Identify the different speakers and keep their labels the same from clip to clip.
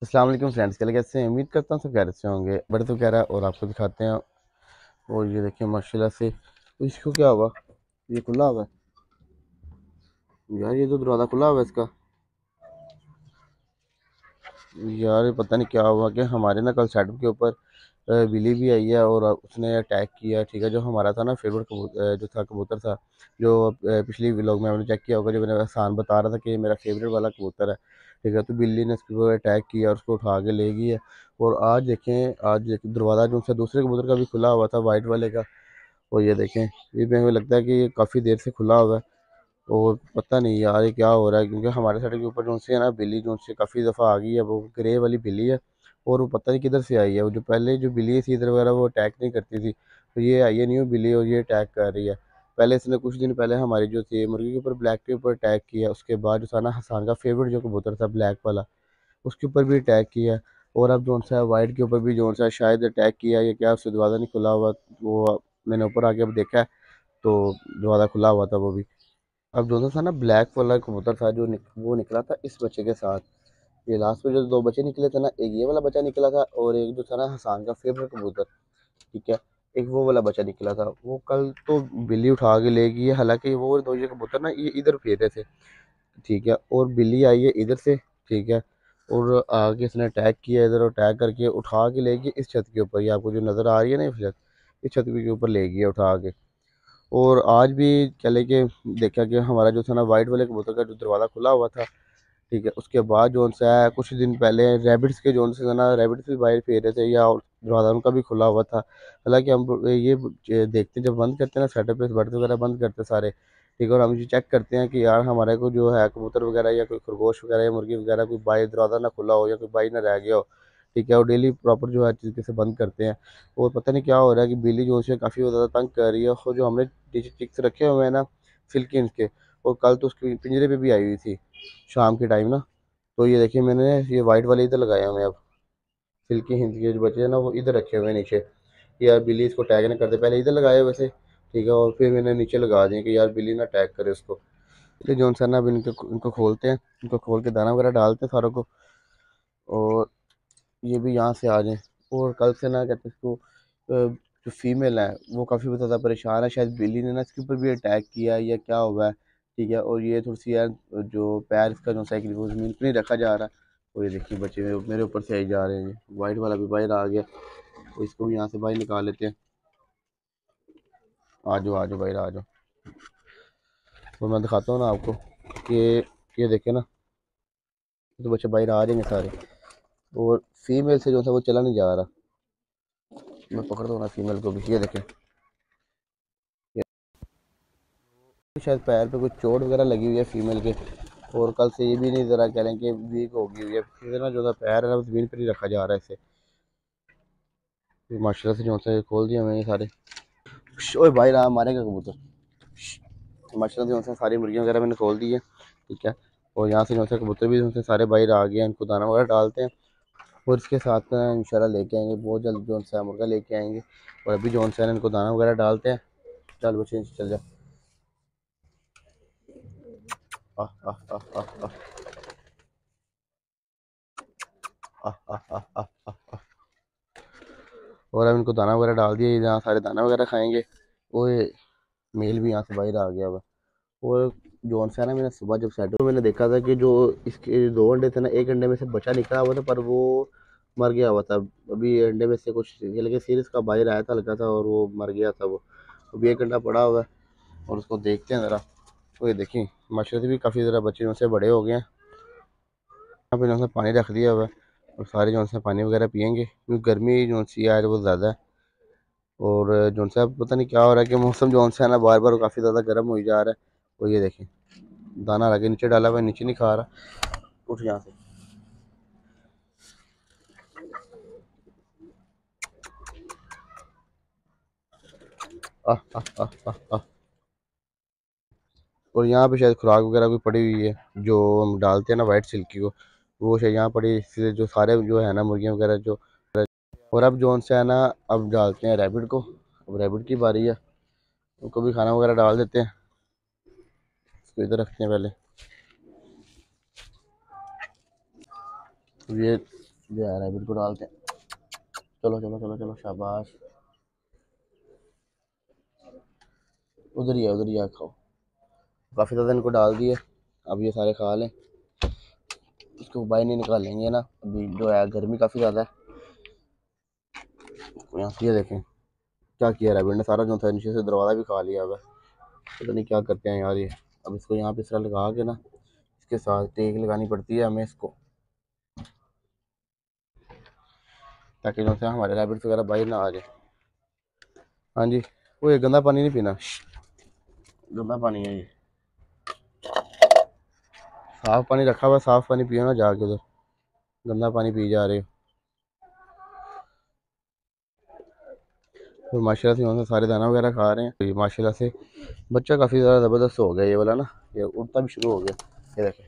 Speaker 1: अस्सलाम वालेकुम फ्रेंड्स, क्या कैसे हैं? उम्मीद करता हूँ सब खैरियत से होंगे। बड़े तो कह रहा है और आपको दिखाते हैं। और ये देखिए माशाल्लाह से। तो इसको क्या हुआ? ये खुला हुआ है यार, ये तो दरवाज़ा खुला हुआ है इसका। यार ये पता नहीं क्या हुआ कि हमारे ना कल सेटअप के ऊपर बिल्ली भी आई है और उसने अटैक किया। ठीक है, जो हमारा था ना फेवरेट कबूतर, जो था कबूतर था, जो पिछली व्लॉग में हमने चेक किया होगा, जो मैंने एहसान बता रहा था कि ये मेरा फेवरेट वाला कबूतर है। ठीक है, तो बिल्ली ने इसके ऊपर अटैक किया और उसको उठा के ले गई है। और आज देखें दरवाज़ा जो सा दूसरे कबूतर का भी खुला हुआ था, वाइट वाले का। और ये देखें, ये भी हमें लगता है कि ये काफ़ी देर से खुला हुआ है। और पता नहीं यार ये क्या हो रहा है, क्योंकि हमारे सड़क के ऊपर जो से है ना बिल्ली, जो से काफ़ी दफ़ा आ गई है, वो ग्रे वाली बिल्ली है। और वो पता नहीं किधर से आई है। वो जो पहले जो बिल्ली थी इधर वगैरह, वो अटैक नहीं करती थी, तो ये आई है न्यू बिल्ली और ये अटैक कर रही है। पहले इसने कुछ दिन पहले हमारी जो थी मुर्गी के ऊपर, ब्लैक के ऊपर अटैक किया। उसके बाद जो था ना हसान का फेवरेट जो कबूतर था ब्लैक वाला, उसके ऊपर भी अटैक किया। और अब जो सा वाइट के ऊपर भी जो सा शायद अटैक किया, ये क्या उससे दरवाज़ा नहीं खुला हुआ। वो मैंने ऊपर आके अब देखा है, तो दरवाज़ा खुला हुआ था वो भी। अब जो था ना ब्लैक वाला कबूतर था, वो निकला था इस बच्चे के साथ। ये लास्ट में जो दो बच्चे निकले थे ना, एक ये वाला बच्चा निकला था और एक जो था ना हसान का फेवरेट कबूतर। ठीक है, एक वो वाला बच्चा निकला था। वो कल तो बिल्ली उठा के ले गई है, हालांकि वो दो ये कबूतर ना ये इधर फिर रहे थे। ठीक है, और बिल्ली आई है इधर से। ठीक है, और आगे इसने अटैक किया इधर, और अटैक करके उठा के ले गई इस छत के ऊपर। ये आपको जो नज़र आ रही है ना ये छत, इस छत के ऊपर ले गई है उठा के। और आज भी चले के देखा कि हमारा जो था ना वाइट वाले कबूतर का जो दरवाज़ा खुला हुआ था। ठीक है, उसके बाद जो सा है कुछ दिन पहले रैबिट्स के जो से ना रैबिट्स भी बाहर फेर रहे थे, या दरवाज़ा उनका भी खुला हुआ था। हालांकि हम ये देखते हैं, जब बंद करते हैं ना सेटअप पे बर्ड्स वगैरह बंद करते हैं सारे। ठीक है, और हम ये चेक करते हैं कि यार हमारे को जो है कबूतर वगैरह या कोई खरगोश वगैरह या मुर्गी वगैरह कोई बाई दरवाज़ा ना खुला हो या कोई बाई ना रह गया हो। ठीक है, और डेली प्रॉपर जो है तरीके से बंद करते हैं। और पता नहीं क्या हो रहा है कि बिल्ली जो है काफ़ी ज़्यादा तंग कर रही है। और जो हमने चिक्स रखे हुए हैं ना सिल्किन के, और कल तो उसके पिंजरे पे भी आई हुई थी शाम के टाइम ना। तो ये देखिए मैंने ये वाइट वाले इधर लगाए हुए हैं अब। सिल्की हिंद के जो बच्चे हैं ना वो इधर रखे हुए हैं नीचे, कि यार बिल्ली इसको टैग ना करते। पहले इधर लगाए हुए थे। ठीक है, और फिर मैंने नीचे लगा दिए कि यार बिल्ली ना टैग करे उसको। इसलिए जो सा ना अब इनको इनको खोलते हैं, इनको खोल के दाना वगैरह डालते हैं सारों को। और ये भी यहाँ से आ जाएं। और कल से ना कहते हैं इसको जो फीमेल है वो काफ़ी ज़्यादा परेशान है। शायद बिल्ली ने ना इसके ऊपर भी अटैक किया है या क्या हुआ है। ठीक है, और ये थोड़ी सी यार जो पैर इसका जो साइकिल वो ज़मीन पर नहीं रखा जा रहा। और ये देखिए बच्चे मेरे ऊपर से आई जा रहे हैं। वाइट वाला भी बाहर आ गया, तो इसको भी यहाँ से बाहर निकाल लेते हैं। आ जाओ बाहर आ जाओ। तो मैं दिखाता हूँ ना आपको कि ये देखे ना, तो बच्चे बाहर आ जाएंगे सारे। और फीमेल से जो था वो चला नहीं जा रहा। मैं पकड़ दूँ ना फीमेल को भी, ये देखें। शायद पैर पे कुछ चोट वगैरह लगी हुई है फीमेल के। और कल से ये भी नहीं ज़रा कह रहे हैं कि वीक हो गई हुई है। फिर ना जो था पैर है ना वो ज़मीन पर ही रखा जा रहा है इसे। फिर माशाल्लाह से जो है खोल दिया मैंने ये सारे। ओए भाई रहा मारेगा कबूतर। माशाल्लाह से जो है सारी मुर्गियाँ वगैरह मैंने खोल दी है। ठीक है, और यहाँ से जो है कबूतर भी जो है सारे बाहर आ गए हैं। इनको दाना वगैरह डालते हैं और इसके साथ में इंशाल्लाह लेके आएंगे बहुत जल्द जो है मुर्गा लेके आएंगे। और अभी जो है इनको दाना वगैरह डालते हैं। चल बच्चे चल जा। आह आह आह आह आह आह आह आह आह आह। और अब इनको दाना वगैरह डाल दिया, ये जहाँ सारे दाना वगैरह खाएंगे। वो मेल भी यहाँ से बाहर आ गया हुआ। और जो है ना मैंने सुबह जब सेट तो मैंने देखा था कि जो इसके दो अंडे थे ना, एक अंडे में से बच्चा निकला हुआ था पर वो मर गया हुआ था। अभी अंडे में से कुछ लेकिन सीरीज का बाहर आया था हल्का था और वो मर गया था वो। अभी एक अंडा पड़ा हुआ है और उसको देखते हैं ज़रा। तो ये देखिए माशाल्लाह से भी काफ़ी ज़रा बच्चे जो से बड़े हो गए हैं। यहाँ पे जो है पानी रख दिया हुआ है और सारे जो है पानी वगैरह पियेंगे, क्योंकि गर्मी जो सी है वो ज़्यादा है। और जो सा पता नहीं क्या हो रहा है कि मौसम जो है ना बार बार काफ़ी ज़्यादा गर्म हो जा रहा है। और ये देखें दाना लगे नीचे डाला हुआ है, नीचे नहीं खा रहा। उठ यहाँ से। आह आह आह आह आह। और यहाँ पे शायद खुराक वगैरह भी पड़ी हुई है, जो हम डालते हैं ना वाइट सिल्की को, वो शायद यहाँ पड़ी है, इसलिए जो सारे जो है ना मुर्गियाँ वगैरह जो। और अब जो से है ना अब डालते हैं रैबिट को। अब रैबिट की बारी है, उनको भी खाना वगैरह डाल देते हैं। इसको इधर रखते हैं पहले। ये जो है रैबिट को डालते हैं। चलो चलो चलो चलो, शाबाश। उधर ही आ, खाओ। काफ़ी ज़्यादा इनको डाल दिए, अब ये सारे खा लें, इसको बाहर नहीं निकालेंगे ना, अभी जो है गर्मी काफ़ी ज़्यादा है। यहाँ से ये देखें क्या किया रैबिट ने, सारा जो था नीचे से दरवाज़ा भी खा लिया हुआ है। पता नहीं क्या करते हैं यार ये। अब इसको यहाँ पे इस तरह लगा के ना, इसके साथ टेक लगानी पड़ती है हमें इसको, ताकि जो है हमारे रैबिट्स वगैरह बाहर ना आ जाए। हाँ जी। वो ये गंदा पानी नहीं पीना, गंदा पानी है ये, साफ़ पानी रखा हुआ, साफ़ पानी पियो ना जाके, उधर गंदा पानी पी जा रहे हो। और माशाल्लाह से यहाँ से सारे दाना वगैरह खा रहे हैं। तो ये माशाल्लाह से बच्चा काफ़ी ज़्यादा ज़बरदस्त हो गया ये वाला ना, ये उड़ता भी शुरू हो गया। ये देखें,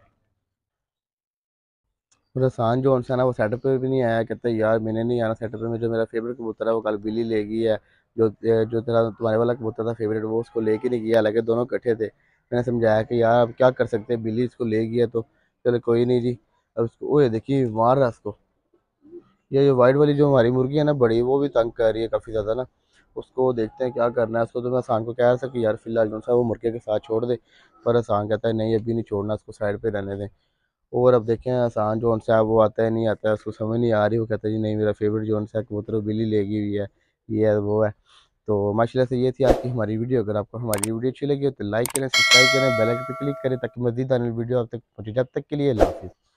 Speaker 1: और आसान जो है ना वो सेटअप पे भी नहीं आया, कहते हैं यार मैंने नहीं आना सेटअप पे में, जो मेरा फेवरेट कबूतर है वो कल बिल्ली ले गई है, जो तेरा तुम्हारे वाला कबूतर था फेवरेट वो उसको लेके नहीं गया, हालांकि दोनों इकट्ठे थे। मैंने समझाया कि यार अब क्या कर सकते हैं, बिल्ली इसको ले गई है तो चलो कोई नहीं जी। अब उसको वो ये देखिए मार रहा है उसको। ये वाइट वाली जो हमारी मुर्गी है ना बड़ी, वो भी तंग कर रही है काफ़ी ज़्यादा ना, उसको देखते हैं क्या करना है उसको। तो मैं आसान को कह रहा था कि यार फिलहाल जो सा वो मुर्गे के साथ छोड़ दे, पर आसान कहता है नहीं अभी नहीं छोड़ना, उसको साइड पे रहने दें। और अब देखें आसान जो सा है वो आता है नहीं आता है, उसको समझ नहीं आ रही, वो कहता है जी नहीं मेरा फेवरेट जो सा कबूतर वो बिल्ली लेगी हुई है, ये है वो है। तो माशाल्लाह से ये थी आज की हमारी वीडियो। अगर आपको हमारी वीडियो अच्छी लगी हो तो लाइक करें, सब्सक्राइब करें, बेल आइकन पर क्लिक करें ताकि मज़ीद आने वाली वीडियो आप तक पहुँचे। जब तक के लिए अल्लाह हाफ़िज़।